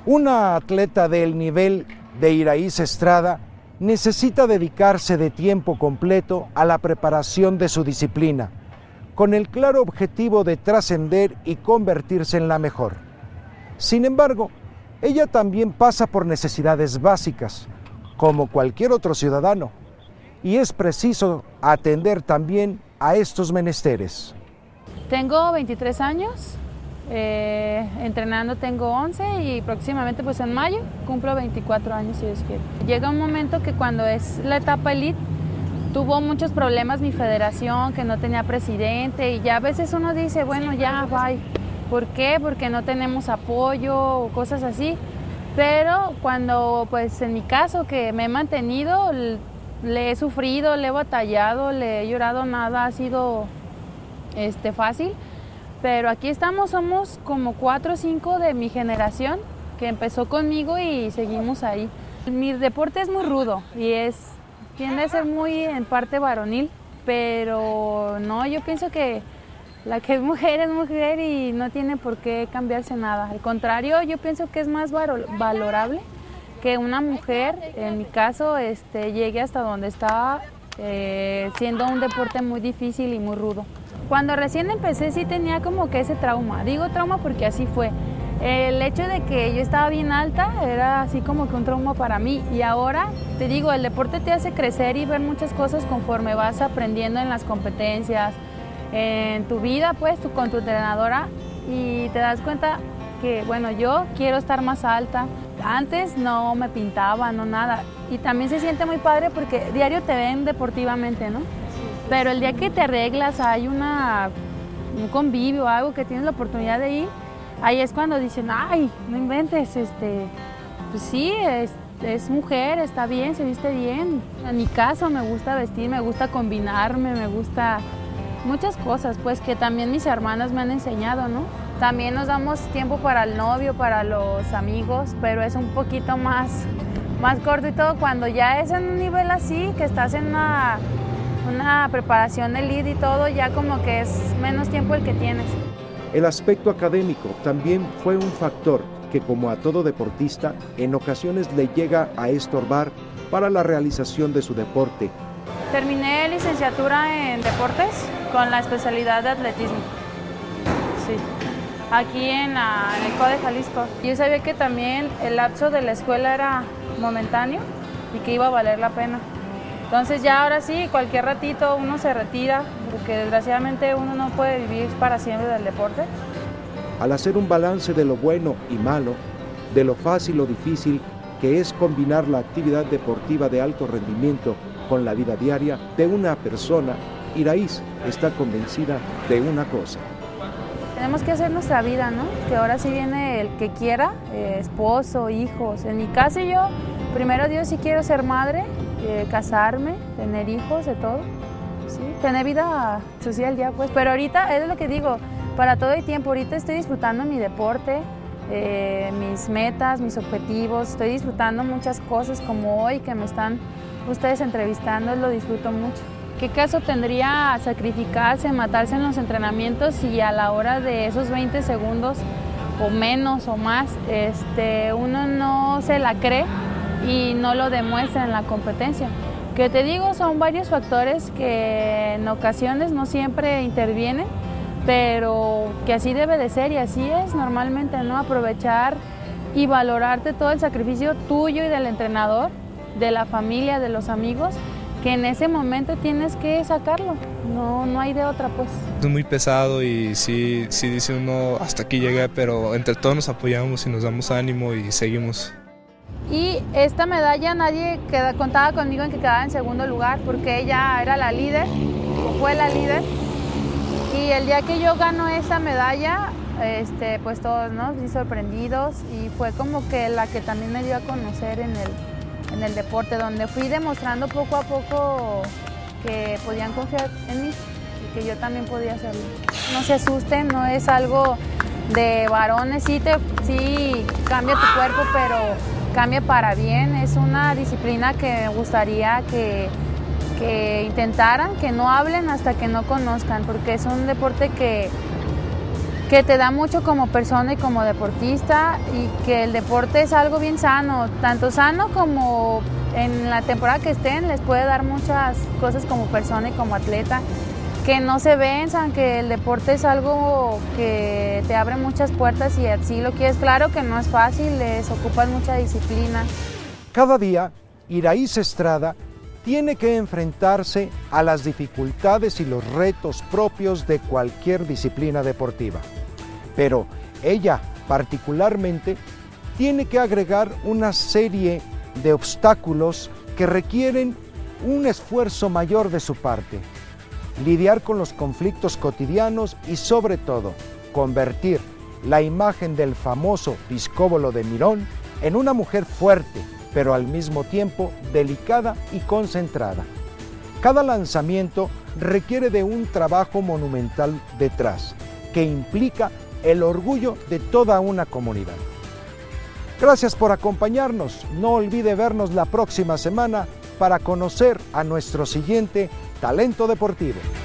Una atleta del nivel de Iraíz Estrada necesita dedicarse de tiempo completo a la preparación de su disciplina, con el claro objetivo de trascender y convertirse en la mejor. Sin embargo, ella también pasa por necesidades básicas, como cualquier otro ciudadano, y es preciso atender también a estos menesteres. Tengo 23 años, entrenando tengo 11 y próximamente pues en mayo cumplo 24 años si Dios quiere. Llega un momento que cuando es la etapa elite tuvo muchos problemas mi federación, que no tenía presidente y ya a veces uno dice, bueno ya, bye. ¿Por qué? Porque no tenemos apoyo o cosas así. Pero cuando, pues en mi caso, que me he mantenido, le he sufrido, le he batallado, le he llorado, nada ha sido fácil. Pero aquí estamos, somos como 4 o 5 de mi generación que empezó conmigo y seguimos ahí. Mi deporte es muy rudo y tiende a ser muy en parte varonil, pero no, yo pienso que la que es mujer y no tiene por qué cambiarse nada. Al contrario, yo pienso que es más valorable que una mujer, en mi caso, llegue hasta donde está, siendo un deporte muy difícil y muy rudo. Cuando recién empecé sí tenía como que ese trauma. Digo trauma porque así fue. El hecho de que yo estaba bien alta era así como que un trauma para mí. Y ahora, te digo, el deporte te hace crecer y ver muchas cosas conforme vas aprendiendo en las competencias, en tu vida, pues, con tu entrenadora, y te das cuenta que, bueno, yo quiero estar más alta. Antes no me pintaba, no nada. Y también se siente muy padre porque diario te ven deportivamente, ¿no? Pero el día que te arreglas, hay un convivio, algo que tienes la oportunidad de ir, ahí es cuando dicen, ay, no inventes, pues sí, es mujer, está bien, se viste bien. En mi caso me gusta vestir, me gusta combinarme, me gusta muchas cosas, pues que también mis hermanas me han enseñado, ¿no? También nos damos tiempo para el novio, para los amigos, pero es un poquito más corto y todo. Cuando ya es en un nivel así, que estás en una preparación elite y todo, ya como que es menos tiempo el que tienes. El aspecto académico también fue un factor que, como a todo deportista, en ocasiones le llega a estorbar para la realización de su deporte. Terminé licenciatura en deportes con la especialidad de atletismo. Sí, aquí en el CODE de Jalisco. Yo sabía que también el lapso de la escuela era momentáneo y que iba a valer la pena. Entonces ya ahora sí, cualquier ratito uno se retira, porque desgraciadamente uno no puede vivir para siempre del deporte. Al hacer un balance de lo bueno y malo, de lo fácil o difícil que es combinar la actividad deportiva de alto rendimiento con la vida diaria de una persona, Iraíz está convencida de una cosa. Tenemos que hacer nuestra vida, ¿no? Que ahora sí viene el que quiera, esposo, hijos. En mi caso yo, primero Dios, sí quiero ser madre, casarme, tener hijos, de todo. Sí, tener vida social ya, pues. Pero ahorita, es lo que digo, para todo el tiempo, ahorita estoy disfrutando mi deporte, mis metas, mis objetivos, estoy disfrutando muchas cosas como hoy que me están ustedes entrevistando, lo disfruto mucho. ¿Qué caso tendría sacrificarse, matarse en los entrenamientos si a la hora de esos 20 segundos o menos o más, uno no se la cree y no lo demuestra en la competencia? Que te digo, son varios factores que en ocasiones no siempre intervienen, pero que así debe de ser y así es normalmente, ¿no? Aprovechar y valorarte todo el sacrificio tuyo y del entrenador, de la familia, de los amigos, que en ese momento tienes que sacarlo, no hay de otra, pues. Es muy pesado y sí dice uno, hasta aquí llegué, pero entre todos nos apoyamos y nos damos ánimo y seguimos. Y esta medalla nadie contaba conmigo en que quedaba en segundo lugar, porque ella era la líder, o fue la líder, y el día que yo gano esa medalla, pues todos, ¿no? Sí, sorprendidos, y fue como que la que también me dio a conocer en el deporte, donde fui demostrando poco a poco que podían confiar en mí y que yo también podía hacerlo. No se asusten, no es algo de varones, sí cambia tu cuerpo, pero cambia para bien. Es una disciplina que me gustaría que intentaran, que no hablen hasta que no conozcan, porque es un deporte que que te da mucho como persona y como deportista, y que el deporte es algo bien sano, tanto sano como en la temporada que estén les puede dar muchas cosas como persona y como atleta, que no se venzan, que el deporte es algo que te abre muchas puertas y así lo quieres. Claro que no es fácil, les ocupas mucha disciplina. Cada día, Iraíz Estrada tiene que enfrentarse a las dificultades y los retos propios de cualquier disciplina deportiva. Pero ella, particularmente, tiene que agregar una serie de obstáculos que requieren un esfuerzo mayor de su parte. Lidiar con los conflictos cotidianos y, sobre todo, convertir la imagen del famoso Piscóbolo de Mirón en una mujer fuerte, pero al mismo tiempo delicada y concentrada. Cada lanzamiento requiere de un trabajo monumental detrás, que implica el orgullo de toda una comunidad. Gracias por acompañarnos. No olvide vernos la próxima semana para conocer a nuestro siguiente talento deportivo.